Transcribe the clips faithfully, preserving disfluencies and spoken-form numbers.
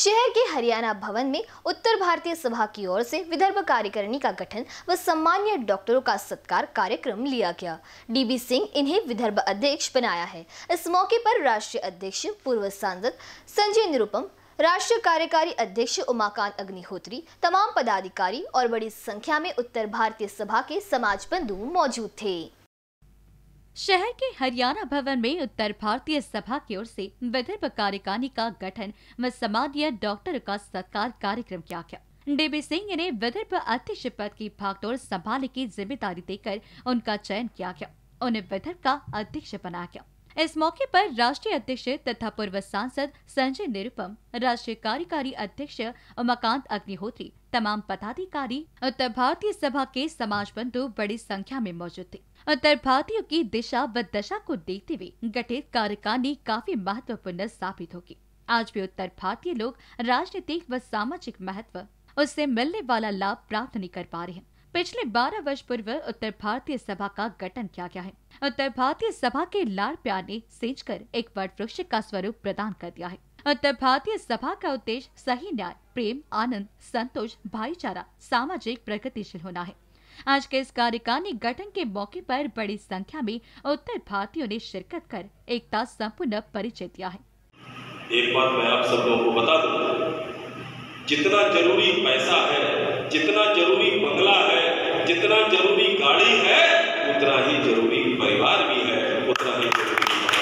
शहर के हरियाणा भवन में उत्तर भारतीय सभा की ओर से विदर्भ कार्यकारिणी का गठन व सम्मानीय डॉक्टरों का सत्कार कार्यक्रम लिया गया। डीबी सिंह इन्हें विदर्भ अध्यक्ष बनाया है। इस मौके पर राष्ट्रीय अध्यक्ष पूर्व सांसद संजय निरुपम, राष्ट्रीय कार्यकारी अध्यक्ष उमाकांत अग्निहोत्री, तमाम पदाधिकारी और बड़ी संख्या में उत्तर भारतीय सभा के समाज बंधु मौजूद थे। शहर के हरियाणा भवन में उत्तर भारतीय सभा की ओर से विदर्भ कार्यकारिणी का गठन व सम्मानीय डॉक्टर का सत्कार कार्यक्रम किया गया। डीबी सिंह ने विदर्भ अध्यक्ष पद की भागदौड़ संभालने की जिम्मेदारी देकर उनका चयन किया गया, उन्हें विदर्भ का अध्यक्ष बनाया गया। इस मौके पर राष्ट्रीय अध्यक्ष तथा पूर्व सांसद संजय निरुपम, राष्ट्रीय कार्यकारी अध्यक्ष उमाकांत अग्निहोत्री, तमाम पदाधिकारी, उत्तर भारतीय सभा के समाज बंधु बड़ी संख्या में मौजूद थे। उत्तर भारतीयों की दिशा व दशा को देखते हुए गठित कार्यकारिणी काफी महत्वपूर्ण साबित होगी। आज भी उत्तर भारतीय लोग राजनीतिक व सामाजिक महत्व उससे मिलने वाला लाभ प्राप्त नहीं कर पा रहे हैं। पिछले बारह वर्ष पूर्व उत्तर भारतीय सभा का गठन किया गया है। उत्तर भारतीय सभा के लाड़ प्यार ने सींचकर एक वट वृक्ष का स्वरूप प्रदान कर दिया है। उत्तर भारतीय सभा का उद्देश्य सही न्याय, प्रेम, आनंद, संतोष, भाईचारा, सामाजिक प्रगतिशील होना है। आज के इस कार्यकारिणी गठन के मौके पर बड़ी संख्या में उत्तर भारतीयों ने शिरकत कर एकता संपूर्ण परिचय दिया है। एक बात मैं आप सब लोगों को बता दूं, जितना जरूरी पैसा है, जितना जरूरी बंगला है, जितना जरूरी गाड़ी है, उतना ही जरूरी परिवार भी है, उतना ही जरूरी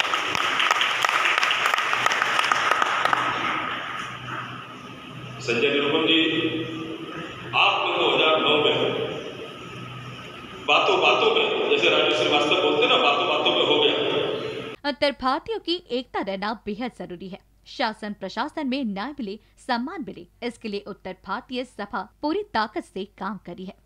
संजय निरुपम जी, आपने दो हजार नौ में बातों बातों में, जैसे राजू श्रीवास्तव बोलते ना, बातों बातों में हो गया। उत्तर भारतीयों की एकता रहना बेहद जरूरी है। शासन प्रशासन में न्याय मिले, सम्मान मिले, इसके लिए उत्तर भारतीय सभा पूरी ताकत से काम करी है।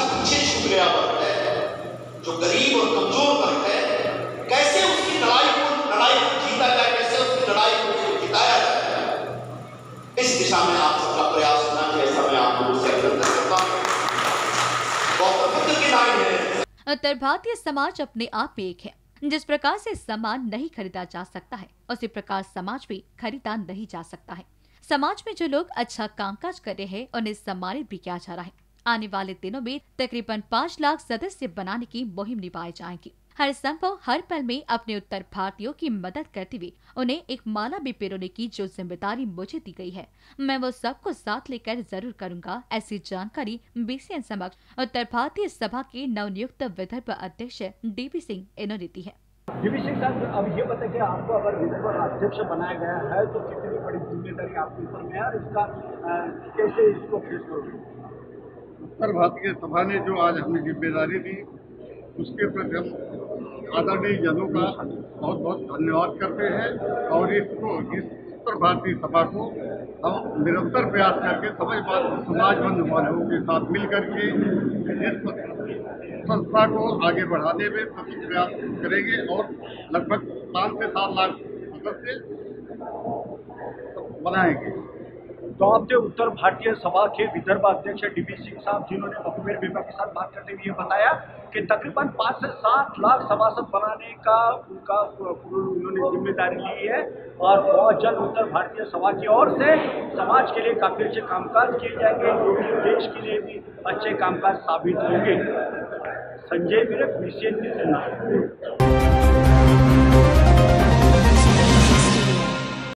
जो गरीब और कमजोर वर्ग है, कैसे उसकी लड़ाई को लड़ाई को जीता जाए, कैसे उसकी लड़ाई को जिताया जाए, इस दिशा में आप सबका प्रयास होना चाहिए। ऐसा मैं आप लोगों से अभिनंदन करता हूँ। उत्तर भारतीय समाज अपने आप में एक है। जिस प्रकार से सामान नहीं खरीदा जा सकता है, उसी प्रकार समाज भी खरीदा नहीं जा सकता है। समाज में जो लोग अच्छा कामकाज कर रहे हैं, उन्हें सम्मानित भी किया जा रहा है। आने वाले दिनों में तकरीबन पाँच लाख सदस्य बनाने की मुहिम निभाई जाएगी। हर संभव हर पल में अपने उत्तर भारतीयों की मदद करते हुए उन्हें एक माला भी पिरोने की जो जिम्मेदारी मुझे दी गई है, मैं वो सबको साथ लेकर जरूर करूंगा। ऐसी जानकारी बीसीएन समक्ष उत्तर भारतीय सभा के नवनियुक्त विदर्भ अध्यक्ष डीबी सिंह इन्होंने दी है। डीबी सिंह साहब, अब ये बताइए कि आपको अगर विदर्भ अध्यक्ष बनाया गया है तो कितनी बड़ी जिम्मेदारी आपके ऊपर में है और इसका कैसे इसको फेस करोगे? उत्तर भारतीय सभा ने जो आज हमें जिम्मेदारी दी, उसके प्रति हम आदरणीय जनों का बहुत बहुत धन्यवाद करते हैं और इसको इस उत्तर भारतीय सभा को हम निरंतर प्रयास करके समाजवाद समाज बंधु वालों के साथ मिल करके इस संस्था को आगे बढ़ाने में सतत प्रयास करेंगे और लगभग पाँच से सात लाख सदस्य बनाएंगे। तो आप जो उत्तर भारतीय सभा के विदर्भ अध्यक्ष डीबी सिंह साहब, जिन्होंने मुखबिर विभाग के साथ बात करते हुए ये बताया कि तकरीबन पाँच से सात लाख सभासद बनाने का उनका उन्होंने जिम्मेदारी ली है और बहुत जल्द उत्तर भारतीय सभा की ओर से समाज के लिए काफी अच्छे कामकाज किए जाएंगे, जो कि देश के लिए भी अच्छे कामकाज साबित होंगे। Sanjay Virk, BCN news.